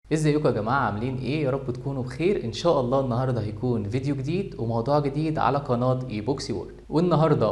ازيكم يا جماعة عاملين ايه؟ يا رب تكونوا بخير. ان شاء الله النهاردة هيكون فيديو جديد وموضوع جديد على قناة ايبوكسي وورلد. والنهاردة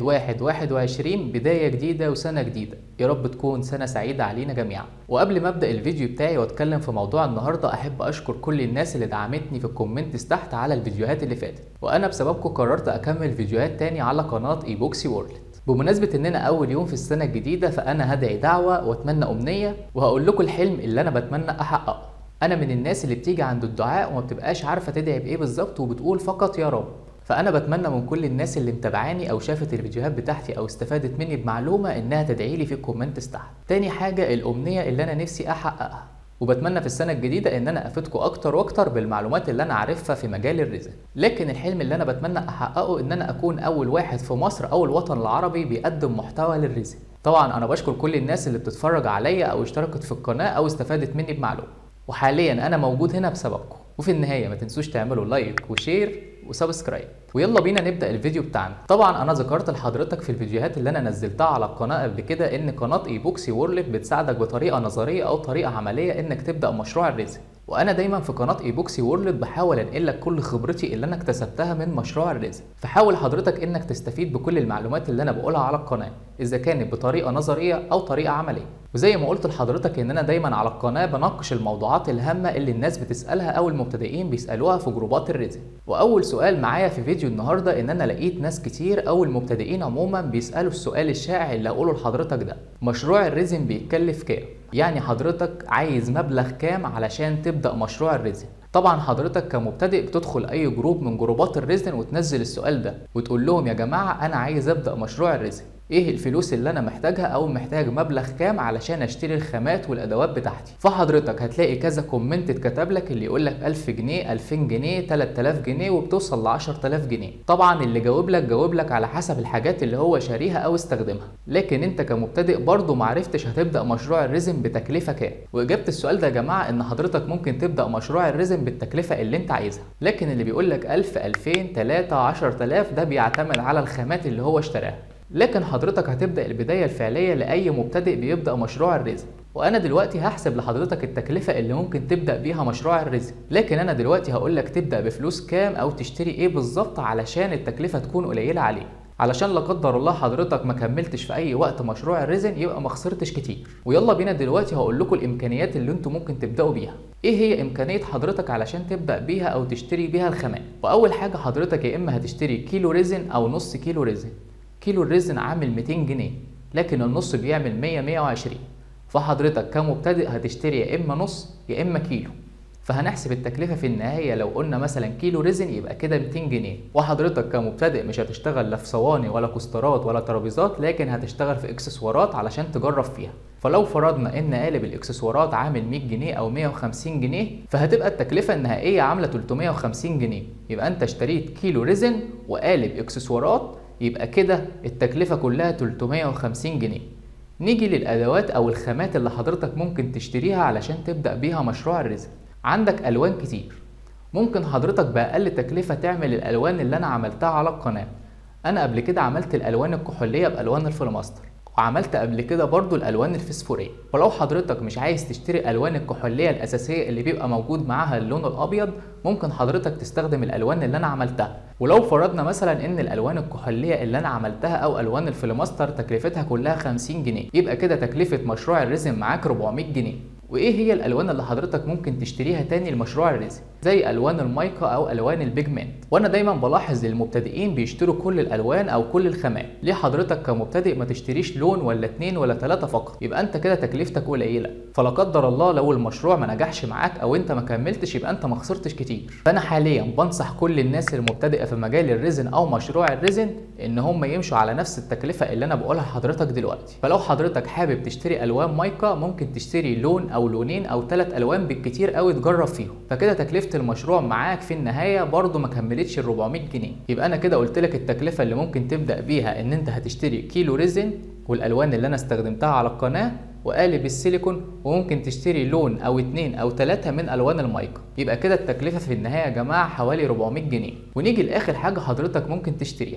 1/1/21، بداية جديدة وسنة جديدة. يا رب تكون سنة سعيدة علينا جميعا. وقبل ما ابدأ الفيديو بتاعي واتكلم في موضوع النهاردة، احب اشكر كل الناس اللي دعمتني في الكومنتس تحت على الفيديوهات اللي فاتت، وانا بسببكم قررت اكمل فيديوهات تاني على قناة ايبوكسي وورلد. بمناسبة اننا اول يوم في السنة الجديدة، فانا هدعي دعوة واتمنى امنية وهقول لكم الحلم اللي انا بتمنى احققه. انا من الناس اللي بتيجي عند الدعاء وما بتبقاش عارفه تدعي بايه بالظبط وبتقول فقط يا رب. فانا بتمنى من كل الناس اللي متابعاني او شافت الفيديوهات بتاعتي او استفادت مني بمعلومه انها تدعي لي في الكومنتس تحت. تاني حاجه الامنيه اللي انا نفسي احققها، وبتمنى في السنه الجديده ان انا افيدكم اكتر واكتر بالمعلومات اللي انا عارفها في مجال الرزق. لكن الحلم اللي انا بتمنى احققه ان انا اكون اول واحد في مصر او الوطن العربي بيقدم محتوى للرزق. طبعا انا بشكر كل الناس اللي بتتفرج عليا او اشتركت في القناه او استفادت مني بمعلومه، وحاليا انا موجود هنا بسببكم. وفي النهايه ما تنسوش تعملوا لايك وشير وسبسكرايب. ويلا بينا نبدا الفيديو بتاعنا. طبعا انا ذكرت لحضرتك في الفيديوهات اللي انا نزلتها على القناه قبل كده ان قناه ايبوكسي وورلد بتساعدك بطريقه نظريه او طريقه عمليه انك تبدا مشروع الرزق. وانا دايما في قناه ايبوكسي وورلد بحاول انقل لك كل خبرتي اللي انا اكتسبتها من مشروع الرزق، فحاول حضرتك انك تستفيد بكل المعلومات اللي انا بقولها على القناه، اذا كانت بطريقه نظريه او طريقه عمليه. وزي ما قلت لحضرتك ان انا دايما على القناه بناقش الموضوعات الهامه اللي الناس بتسالها او المبتدئين بيسالوها في جروبات الرزق. واول سؤال معايا في فيديو النهارده ان انا لقيت ناس كتير او المبتدئين عموما بيسالوا السؤال الشائع اللي هقوله لحضرتك ده: مشروع الرزق بيتكلف كام؟ يعني حضرتك عايز مبلغ كام علشان تبدا مشروع الرزق؟ طبعا حضرتك كمبتدئ بتدخل اي جروب من جروبات الرزق وتنزل السؤال ده وتقول لهم يا جماعه انا عايز ابدا مشروع الرزق، ايه الفلوس اللي انا محتاجها او محتاج مبلغ كام علشان اشتري الخامات والادوات بتاعتي؟ فحضرتك هتلاقي كذا كومنت اتكتب لك، اللي يقول لك 1000 جنيه 2000 جنيه 3000 جنيه وبتوصل ل 10000 جنيه. طبعا اللي جاوب لك على حسب الحاجات اللي هو شاريها او استخدمها، لكن انت كمبتدئ برضه معرفتش هتبدا مشروع الرزق بتكلفه كام. واجابه السؤال ده يا جماعه ان حضرتك ممكن تبدا مشروع الرزق بالتكلفه اللي انت عايزها، لكن اللي بيقول لك 1000 2000 3 10000 ده بيعتمد على الخامات اللي هو اشتراها. لكن حضرتك هتبدأ البداية الفعلية لأي مبتدئ بيبدأ مشروع الرزق. وأنا دلوقتي هحسب لحضرتك التكلفة اللي ممكن تبدأ بيها مشروع الرزق، لكن أنا دلوقتي هقولك تبدأ بفلوس كام أو تشتري إيه بالظبط علشان التكلفة تكون قليلة عليك، علشان لا قدر الله حضرتك ما كملتش في اي وقت مشروع الرزق يبقى ما خسرتش كتير. ويلا بينا دلوقتي هقول لكم الامكانيات اللي انتم ممكن تبداوا بيها. ايه هي امكانيه حضرتك علشان تبدا بيها او تشتري بيها الخامات؟ واول حاجه حضرتك يا اما هتشتري كيلو ريزن او نص كيلو ريزن. كيلو الريزن عامل 200 جنيه لكن النص بيعمل 100 120، فحضرتك كمبتدئ هتشتري يا اما نص يا اما كيلو. فهنحسب التكلفة في النهاية، لو قلنا مثلا كيلو ريزن يبقى كده 200 جنيه. وحضرتك كمبتدئ مش هتشتغل لا في صواني ولا كوسترات ولا ترابيزات، لكن هتشتغل في اكسسوارات علشان تجرب فيها. فلو فرضنا ان قالب الاكسسوارات عامل 100 جنيه او 150 جنيه، فهتبقى التكلفة النهائية عاملة 350 جنيه. يبقى انت اشتريت كيلو ريزن وقالب اكسسوارات، يبقى كده التكلفة كلها 350 جنيه. نيجي للأدوات أو الخامات اللي حضرتك ممكن تشتريها علشان تبدأ بيها مشروع الرزق. عندك ألوان كتير، ممكن حضرتك بأقل تكلفة تعمل الألوان اللي أنا عملتها على القناة. أنا قبل كده عملت الألوان الكحولية بألوان الفلوماستر، وعملت قبل كده برضو الألوان الفسفورية. ولو حضرتك مش عايز تشتري ألوان الكحولية الأساسية اللي بيبقى موجود معاها اللون الأبيض، ممكن حضرتك تستخدم الألوان اللي أنا عملتها. ولو فرضنا مثلا ان الالوان الكحوليه اللي انا عملتها او الوان الفلوماستر تكلفتها كلها 50 جنيه، يبقى كده تكلفه مشروع الرسم معاك 400 جنيه. وايه هي الالوان اللي حضرتك ممكن تشتريها تاني لمشروع الرسم؟ زي الوان المايكا او الوان البيجمنت. وانا دايما بلاحظ للمبتدئين بيشتروا كل الالوان او كل الخامات. ليه حضرتك كمبتدئ ما تشتريش لون ولا 2 ولا 3 فقط؟ يبقى انت كده تكلفتك قليله، فلا قدر الله لو المشروع ما نجحش معاك او انت ما كملتش يبقى انت ما خسرتش كتير. فانا حاليا بنصح كل الناس المبتدئه في مجال الريزن او مشروع الريزن ان هم يمشوا على نفس التكلفه اللي انا بقولها لحضرتك دلوقتي. فلو حضرتك حابب تشتري الوان مايكا، ممكن تشتري لون او لونين او 3 الوان بالكتير قوي تجرب فيهم، فكده تكلفه المشروع معاك في النهايه برضو ما كملتش ال 400 جنيه. يبقى انا كده قلت لك التكلفه اللي ممكن تبدا بيها ان انت هتشتري كيلو ريزن والالوان اللي انا استخدمتها على القناه وقالب السيليكون، وممكن تشتري لون او 2 او 3 من الوان المايكا. يبقى كده التكلفه في النهايه يا جماعه حوالي 400 جنيه. ونيجي لاخر حاجه حضرتك ممكن تشتريها،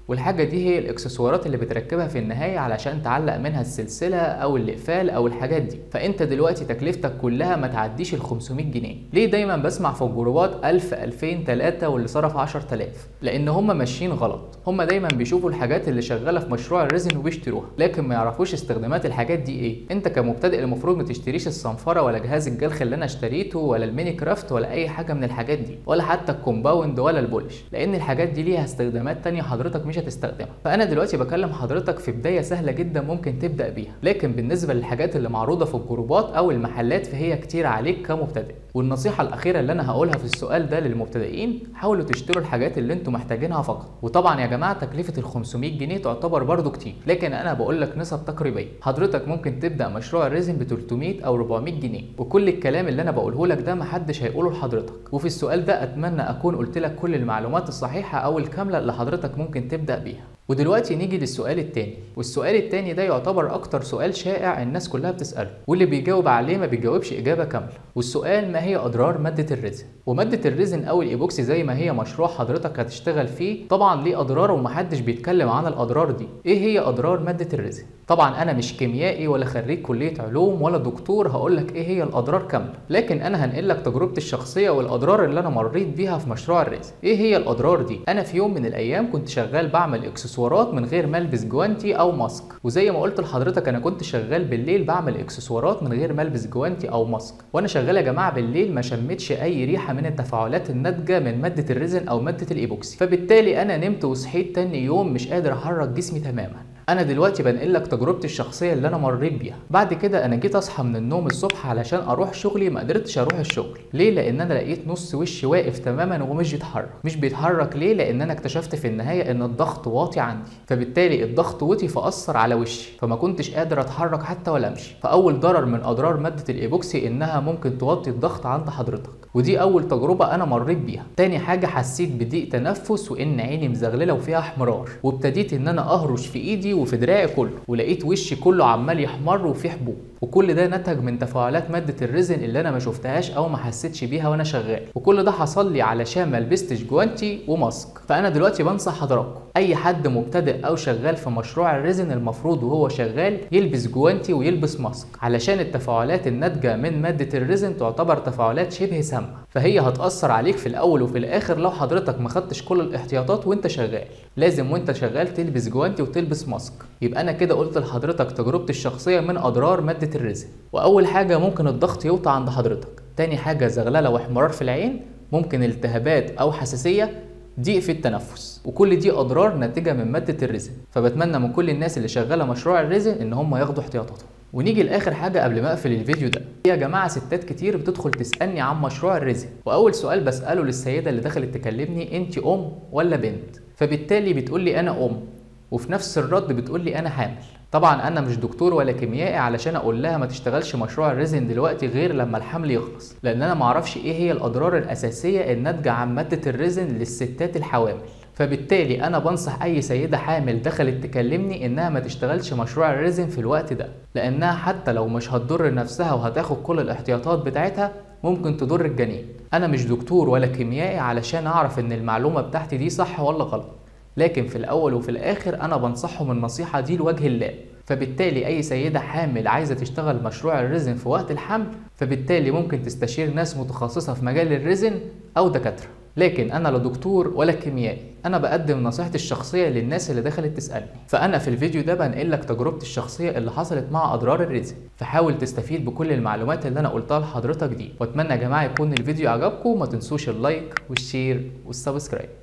والحاجه دي هي الاكسسوارات اللي بتركبها في النهايه علشان تعلق منها السلسله او الاقفال او الحاجات دي. فانت دلوقتي تكلفتك كلها ما تعديش ال 500 جنيه. ليه دايما بسمع في الجروبات 1000 2000 3 واللي صرف 10000؟ لان هم ماشيين غلط. هم دايما بيشوفوا الحاجات اللي شغاله في مشروع الريزن وبيشتروها، لكن ما يعرفوش استخدامات الحاجات دي ايه. انت كمبتدئ المفروض ما تشتريش الصنفره ولا جهاز الجلخ اللي انا اشتريته ولا الميني كرافت ولا اي حاجه من الحاجات دي، ولا حتى الكومباوند ولا البولش، لان الحاجات دي ليها استخدامات تانية حضرتك مش هتستخدمها. فانا دلوقتي بكلم حضرتك في بدايه سهله جدا ممكن تبدا بيها، لكن بالنسبه للحاجات اللي معروضه في الجروبات او المحلات فهي كتير عليك كمبتدئ. والنصيحه الاخيره اللي انا هقولها في السؤال ده للمبتدئين، حاولوا تشتروا الحاجات اللي انتم محتاجينها فقط. وطبعا يا جماعه تكلفه ال 500 جنيه تعتبر برضو كتير، لكن انا بقول لك نسب تقريبيه. حضرتك ممكن تبدا مشروع الريزن ب 300 او 400 جنيه، وكل الكلام اللي انا بقوله لك ده محدش هيقوله لحضرتك. وفي السؤال ده اتمنى اكون قلت لك كل المعلومات الصحيحه او الكامله اللي حضرتك ممكن تبدا بيها. ودلوقتي نيجي للسؤال التاني، والسؤال التاني ده يعتبر اكتر سؤال شائع الناس كلها بتسأله، واللي بيجاوب عليه ما بيجاوبش اجابة كاملة. والسؤال ما هي اضرار مادة الريزن؟ ومادة الريزن او الايبوكسي زي ما هي مشروع حضرتك هتشتغل فيه طبعا ليه اضرار ومحدش بيتكلم عن الاضرار دي. ايه هي اضرار مادة الريزن؟ طبعا انا مش كيميائي ولا خريج كلية علوم ولا دكتور هقول لك ايه هي الاضرار كاملة، لكن انا هنقل لك تجربتي الشخصية والاضرار اللي انا مريت بيها في مشروع الريزن. ايه هي الاضرار دي؟ انا في يوم من الايام كنت شغال بعمل اكسسوارات من غير ما البس جوانتي او ماسك، وزي ما قلت لحضرتك انا كنت شغال بالليل بعمل اكسسوارات من غير ما البس جوانتي او ماسك. وانا شغال يا جماعه بالليل ما شمتش اي ريحه من التفاعلات الناتجه من ماده الريزن او ماده الايبوكسي، فبالتالي انا نمت وصحيت تاني يوم مش قادر احرك جسمي تماما. انا دلوقتي بنقل لك تجربتي الشخصيه اللي انا مريت بيها. بعد كده انا جيت اصحى من النوم الصبح علشان اروح شغلي، ما قدرتش اروح الشغل. ليه؟ لان انا لقيت نص وشي واقف تماما ومش بيتحرك. مش بيتحرك ليه؟ لان انا اكتشفت في النهايه ان الضغط واطي عندي، فبالتالي الضغط وطي فاثر على وشي، فما كنتش قادر اتحرك حتى ولا امشي. فاول ضرر من اضرار ماده الايبوكسي انها ممكن توطي الضغط عند حضرتك، ودي اول تجربه انا مريت بيها. تاني حاجه حسيت بضيق تنفس وان عيني مزغلله وفيها احمرار، وابتديت ان انا اهرش في ايدي وفي دراعي كله، ولقيت وشي كله عمال يحمر وفيه حبوب، وكل ده نتج من تفاعلات ماده الريزن اللي انا ما شفتهاش او ما حسيتش بيها وانا شغال. وكل ده حصل لي علشان ما لبستش جوانتي وماسك. فانا دلوقتي بنصح حضراتكم اي حد مبتدئ او شغال في مشروع الريزن المفروض وهو شغال يلبس جوانتي ويلبس ماسك، علشان التفاعلات الناتجه من ماده الريزن تعتبر تفاعلات شبه سامه، فهي هتاثر عليك في الاول وفي الاخر لو حضرتك ما خدتش كل الاحتياطات وانت شغال. لازم وانت شغال تلبس جوانتي وتلبس ماسك. يبقى انا كده قلت لحضرتك تجربتي الشخصيه من اضرار ماده الريزن. واول حاجه ممكن الضغط يوطى عند حضرتك، تاني حاجه زغلله واحمرار في العين، ممكن التهابات او حساسيه، ضيق في التنفس، وكل دي اضرار ناتجه من ماده الريزن. فبتمنى من كل الناس اللي شغاله مشروع الريزن ان هم ياخدوا احتياطاتهم. ونيجي لاخر حاجه قبل ما اقفل الفيديو ده. يا جماعه ستات كتير بتدخل تسالني عن مشروع الريزن، واول سؤال بساله للسيده اللي دخلت تكلمني انت ام ولا بنت؟ فبالتالي بتقول لي انا ام، وفي نفس الرد بتقول لي انا حامل. طبعا انا مش دكتور ولا كيميائي علشان اقول لها ما تشتغلش مشروع الريزن دلوقتي غير لما الحمل يخلص، لان انا معرفش ايه هي الاضرار الاساسيه الناتجه عن ماده الريزن للستات الحوامل. فبالتالي انا بنصح اي سيده حامل دخلت تكلمني انها ما تشتغلش مشروع الريزن في الوقت ده، لانها حتى لو مش هتضر نفسها وهتاخد كل الاحتياطات بتاعتها ممكن تضر الجنين. انا مش دكتور ولا كيميائي علشان اعرف ان المعلومه بتاعتي دي صح ولا غلط، لكن في الاول وفي الاخر انا بنصحهم النصيحه دي لوجه الله. فبالتالي اي سيده حامل عايزه تشتغل مشروع الريزن في وقت الحمل، فبالتالي ممكن تستشير ناس متخصصه في مجال الريزن او دكاتره. لكن انا لا دكتور ولا كيميائي، انا بقدم نصيحتي الشخصيه للناس اللي دخلت تسالني. فانا في الفيديو ده بنقل لك تجربتي الشخصيه اللي حصلت مع اضرار الريزن، فحاول تستفيد بكل المعلومات اللي انا قلتها لحضرتك دي. واتمنى يا جماعه يكون الفيديو عجبكم، وما تنسوش اللايك والشير والسبسكرايب.